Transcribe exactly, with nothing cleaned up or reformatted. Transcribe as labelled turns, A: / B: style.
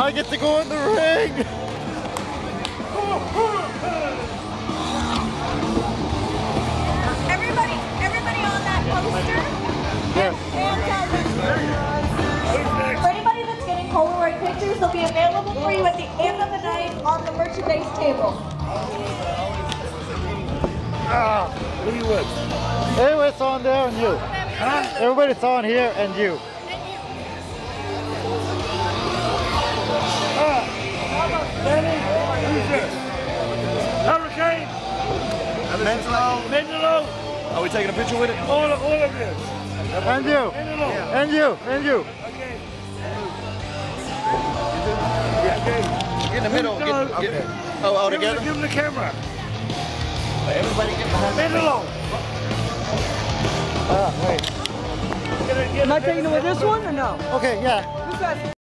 A: I get to go in the ring.
B: Everybody, everybody on that poster.
A: Yes.
B: And, uh, for anybody that's getting Polaroid pictures, they'll be available for you at the end of the night on the merchandise table.
A: Ah.
C: Who you with?
A: Everybody's on there and you.
C: Huh?
A: Everybody's on here and you.
C: Ah. Danny? Who's this? Hurricane?
D: Mendelo.
C: Mendelo?
D: Are we taking a picture with it?
C: All of, all of this.
A: And you.
C: Mendelo.
A: And you. And you.
C: Okay.
D: Get in the middle. Get, get, oh, all
C: Give him,
D: together?
C: give him the camera.
D: Everybody get behind me.
C: Mendelo.
A: Ah, wait.
C: Get it, get
E: Am I
C: it,
E: taking it with this one or no?
A: Okay, yeah.
E: You guys